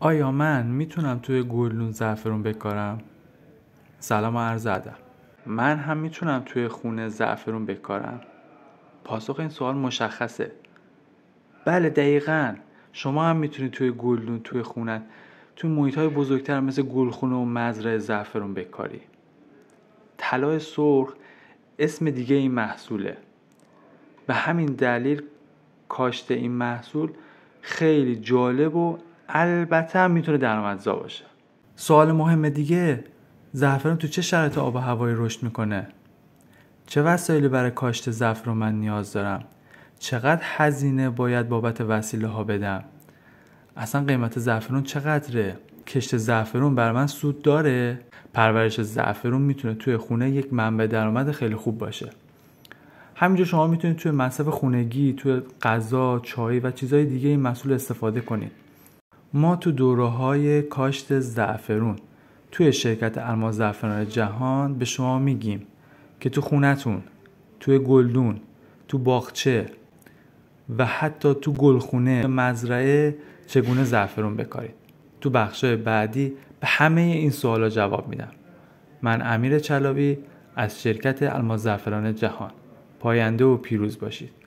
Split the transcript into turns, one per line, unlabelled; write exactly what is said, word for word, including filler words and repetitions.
آیا من میتونم توی گلدون زعفرون بکارم؟ سلام و عرض ادب. من هم میتونم توی خونه زعفرون بکارم؟ پاسخ این سوال مشخصه. بله دقیقاً. شما هم میتونید توی گلدون توی خونه توی محیط‌های بزرگتر مثل گلخونه و مزرعه زعفرون بکاری. طلای سرخ اسم دیگه این محصوله. به همین دلیل کاشت این محصول خیلی جالب و البته هم میتونه درآمدزا باشه. سوال مهم دیگه، زعفرون تو چه شرایط آب و هوایی رشد میکنه؟ چه وسایلی برای کاشت زعفرون من نیاز دارم؟ چقدر هزینه باید بابت وسیله ها بدم؟ اصلا قیمت زعفرون چقدره؟ کشت زعفرون برای من سود داره؟ پرورش زعفرون میتونه توی خونه یک منبع درآمد خیلی خوب باشه. همینجا شما میتونید توی مصرف خونگی، توی غذا، چای و چیزهای دیگه این محصول استفاده کنید. ما تو دوره‌های کاشت زعفرون توی شرکت الماس زعفران جهان به شما میگیم که تو خونتون، توی گلدون، تو باغچه و حتی تو گلخونه، مزرعه چگونه زعفرون بکارید. تو بخشای بعدی به همه این سوالا جواب میدم. من امیر چلابی از شرکت الماس زعفران جهان. پاینده و پیروز باشید.